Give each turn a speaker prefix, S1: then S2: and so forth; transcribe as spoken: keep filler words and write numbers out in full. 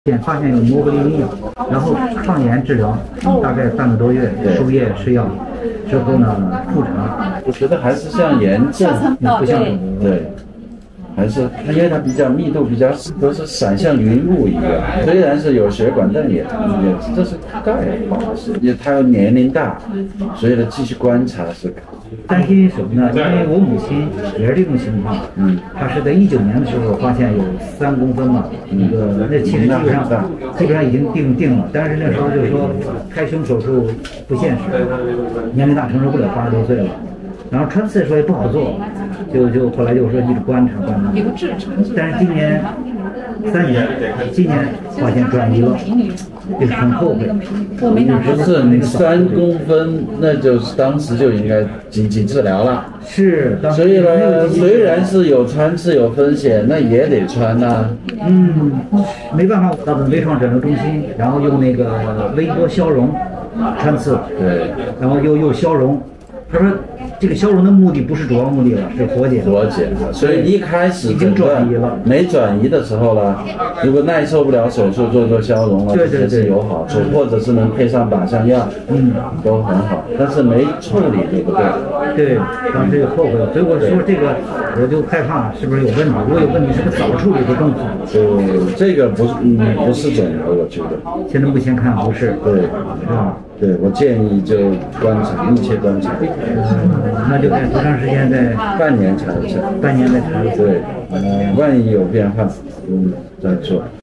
S1: 检发现有膜玻璃炎，然后抗炎治疗，大概半个多月，输液吃药，之后呢复查。
S2: 我觉得还是像炎症，
S1: 不像
S2: 对，还是因为它比较密度比较都是散像云雾一样，虽然是有血管，但也也这是大概好像是，也他要年龄大，所以呢继续观察是。
S1: 担心什么呢？因为我母亲也是这种情况，嗯，她是在一九年的时候发现有三公分嘛，那个那其实基本上基本上已经定定了，但是那时候就是说开胸手术不现实，年龄大承受不了，八十多岁了。然后穿刺说也不好做，就就后来就说一直观察观察。但是今年三年，今年发现转移了，就是很后悔。
S2: 不是你三公分，那就是当时就应该紧急治疗了。
S1: 是，
S2: 所以呢，虽然是有穿刺有风险，那也得穿呐、啊。
S1: 嗯，没办法，到微创诊疗中心，然后用那个微波消融穿刺，
S2: 对，
S1: 然后又又消融。他说这个消融的目的不是主要目的了，是活检。
S2: 活检，所以一开始
S1: 已经转移了。
S2: 没转移的时候呢，如果耐受不了手术，做做消融了，
S1: 对对对，
S2: 是有好处，或者是能配上靶向药，嗯，都很好。但是没处理，对不对？
S1: 对，当时就后悔了。所以我说这个，我就害怕是不是有问题？如果有问题，是不是早处理会更好？
S2: 就这个不是，嗯，不是肿瘤，我觉得。
S1: 现在目前看不是。
S2: 对，
S1: 是吧？
S2: 对，我建议就观察，密切观察。
S1: 那就看多长时间再
S2: 半年查一下，
S1: 半年再查一下。
S2: 对，嗯，万一有变化，嗯，再做。